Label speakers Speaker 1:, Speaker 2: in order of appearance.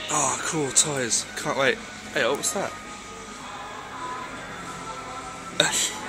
Speaker 1: Oh, cool, toys. Can't wait. Hey, what's that?